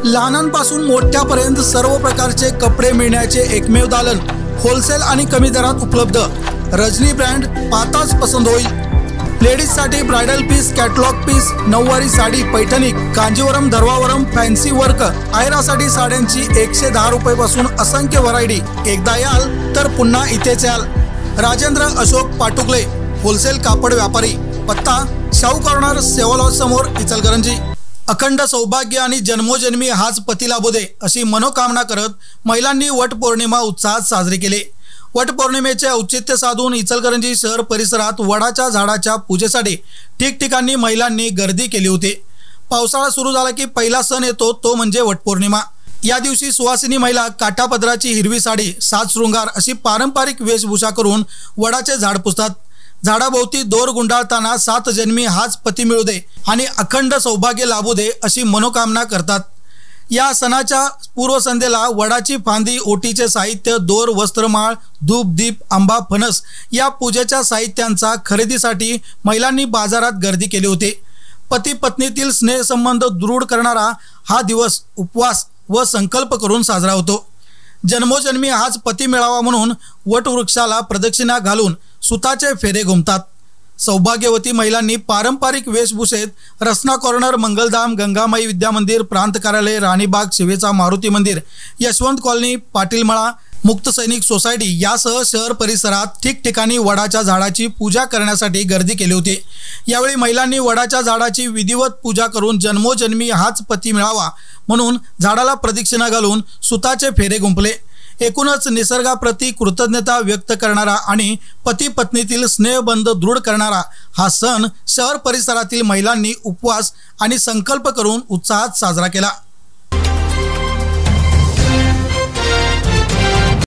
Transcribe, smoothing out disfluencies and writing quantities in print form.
लहानांपासून मोठ्यापर्यंत सर्व प्रकारचे कपडे मिळण्याचे एकमेव दालन होलसेल आणि कमी दरात उपलब्ध। रजनी ब्रँड, पाताच पसंत होईल। लेडीजसाठी ब्राइडल पीस, कॅटलॉग पीस, नऊवारी साडी, पैठणी, कांजीवरम, धर्वावरम, फॅन्सी वर्क, आयरासाठी साड्यांची 110 रुपयापासून असंख्य व्हरायटी। एकदा याल तर पुन्हा इथेच याल। राजेंद्र अशोक पाटुकले, होलसेल कापड व्यापारी, पत्ता शाहू कॉर्नर, सेवा लॉज समोर, इचलकरंजी। अखंड सौभाग्य आणि जन्मोजन्मी हाच पती लाभू दे अशी मनोकामना करत महिलांनी वटपौर्णिमा उत्साहात साजरी केली। वटपौर्णिमेचे औचित्य साधून इचलकरंजी शहर परिसरात वडाच्या झाडाच्या पूजेसाठी ठिकठिकाणी महिलांनी गर्दी केली होती। पावसाळा सुरू झाला की पहिला सण येतो तो म्हणजे वटपौर्णिमा। या दिवशी सुवासिनी महिला काठापदराची हिरवी साडी, सात शृंगार अशी पारंपरिक वेशभूषा करून वडाचे झाड पुजतात। झाडाभोवती दोर गुंडाळताना 7 जन्मी हाच पती मिळू दे आणि अखंड सौभाग्य लाभू दे अशी मनोकामना करतात। या सणाच्या पूर्वसंध्येला वडाची फांदी, ओटीचे साहित्य, दोर, वस्त्रमाळ, धूप, दीप, आंबा, फणस या पूजेच्या साहित्यांचा खरेदीसाठी महिलांनी बाजारात गर्दी केली होती। पती पत्नीतील स्नेहसंबंध दृढ करणारा हा दिवस उपवास व संकल्प करून साजरा होतो। जन्मोजन्मी हाच पती मिळावा म्हणून वटवृक्षाला प्रदक्षिणा घालून सुताचे फेरे घुमतात। सौभाग्यवती महिलांनी पारंपरिक वेशभूषेत रसना कॉर्नर, मंगलधाम, गंगामाई विद्या मंदिर, प्रांत कार्यालय, राणीबाग, शिवेचा मारुती मंदिर, यशवंत कॉलनी, पाटीलमळा, मुक्त सैनिक सोसायटी यासह शहर परिसरात ठिकठिकाणी वडाच्या झाडाची पूजा करण्यासाठी गर्दी केली होती। यावेळी महिलांनी वडाच्या झाडाची विधिवत पूजा करून जन्मोजन्मी हाच पती मिळावा म्हणून झाडाला प्रदक्षिणा घालून सुताचे फेरे गुंफले। एकूणच निसर्गाप्रती कृतज्ञता व्यक्त करणारा आणि पती पत्नीतील स्नेहबंध दृढ करणारा हा सण शहर परिसरातील महिलांनी उपवास आणि संकल्प करून उत्साहात साजरा केला।